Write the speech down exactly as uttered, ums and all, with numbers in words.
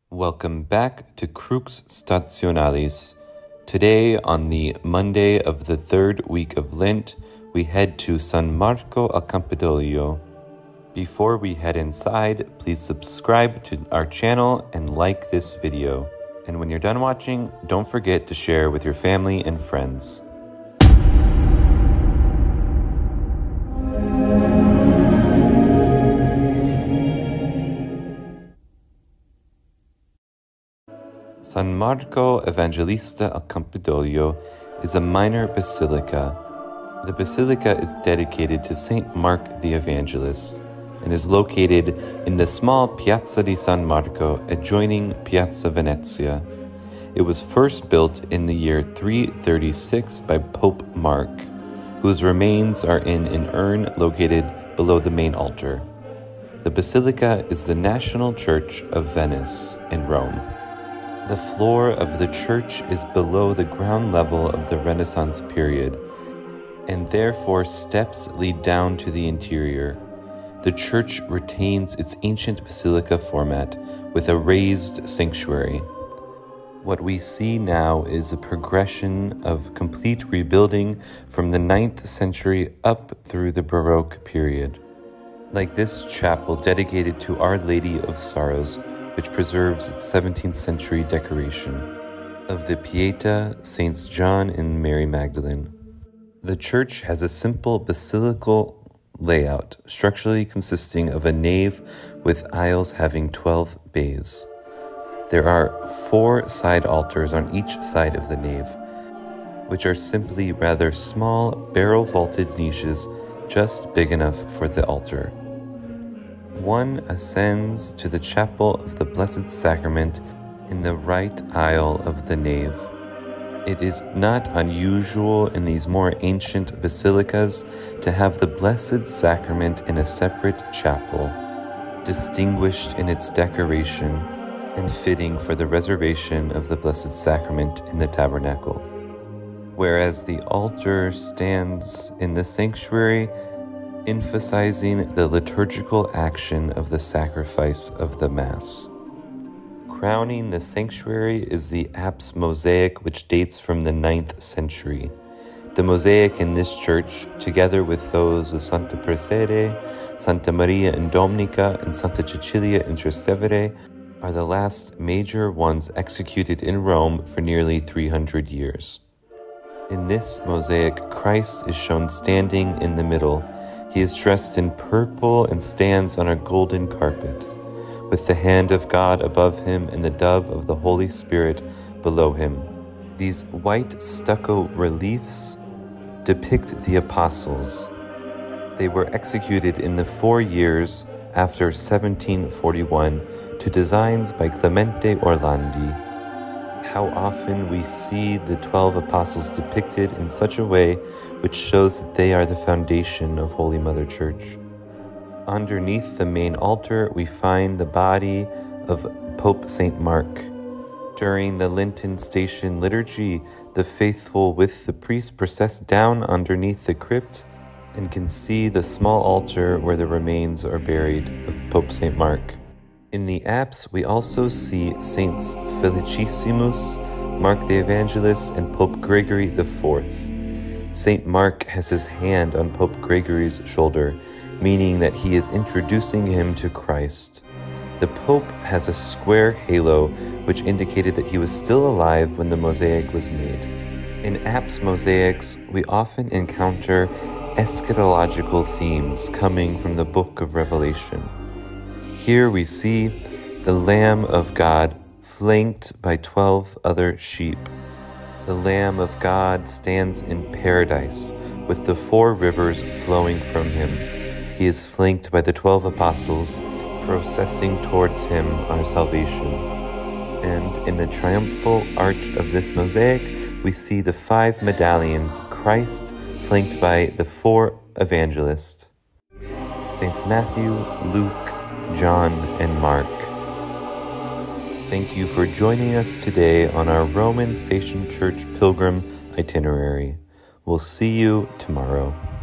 Welcome back to Crux Stationalis. Today, on the Monday of the third week of Lent, we head to San Marco al Campidoglio. Before we head inside, please subscribe to our channel and like this video. And when you're done watching, don't forget to share with your family and friends. San Marco Evangelista al Campidoglio is a minor basilica. The basilica is dedicated to Saint Mark the Evangelist and is located in the small Piazza di San Marco adjoining Piazza Venezia. It was first built in the year three thirty-six by Pope Mark, whose remains are in an urn located below the main altar. The basilica is the national church of Venice in Rome. The floor of the church is below the ground level of the Renaissance period, and therefore steps lead down to the interior. The church retains its ancient basilica format with a raised sanctuary. What we see now is a progression of complete rebuilding from the ninth century up through the Baroque period. Like this chapel dedicated to Our Lady of Sorrows, which preserves its seventeenth century decoration of the Pieta, Saints John and Mary Magdalene. The church has a simple basilical layout, structurally consisting of a nave with aisles having twelve bays. There are four side altars on each side of the nave, which are simply rather small barrel-vaulted niches just big enough for the altar. One ascends to the chapel of the Blessed Sacrament in the right aisle of the nave. It is not unusual in these more ancient basilicas to have the Blessed Sacrament in a separate chapel, distinguished in its decoration and fitting for the reservation of the Blessed Sacrament in the tabernacle, whereas the altar stands in the sanctuary, emphasizing the liturgical action of the sacrifice of the Mass. Crowning the sanctuary is the apse mosaic, which dates from the ninth century. The mosaic in this church, together with those of Santa Prassede, Santa Maria in Dominica, and Santa Cecilia in Trastevere, are the last major ones executed in Rome for nearly three hundred years. In this mosaic, Christ is shown standing in the middle. He is dressed in purple and stands on a golden carpet, with the hand of God above him and the dove of the Holy Spirit below him. These white stucco reliefs depict the apostles. They were executed in the four years after seventeen forty-one to designs by Clemente Orlandi. How often we see the twelve apostles depicted in such a way which shows that they are the foundation of Holy Mother Church. Underneath the main altar, we find the body of Pope Saint Mark. During the Lenten Station liturgy, the faithful with the priest process down underneath the crypt and can see the small altar where the remains are buried of Pope Saint Mark. In the apse, we also see Saints Felicissimus, Mark the Evangelist, and Pope Gregory the Fourth. Saint Mark has his hand on Pope Gregory's shoulder, meaning that he is introducing him to Christ. The Pope has a square halo, which indicated that he was still alive when the mosaic was made. In apse mosaics, we often encounter eschatological themes coming from the Book of Revelation. Here we see the Lamb of God flanked by twelve other sheep. The Lamb of God stands in paradise with the four rivers flowing from him. He is flanked by the twelve apostles processing towards him our salvation. And in the triumphal arch of this mosaic, we see the five medallions, Christ flanked by the four evangelists, Saints Matthew, Luke, John, and Mark. Thank you for joining us today on our Roman Station Church Pilgrim itinerary. We'll see you tomorrow.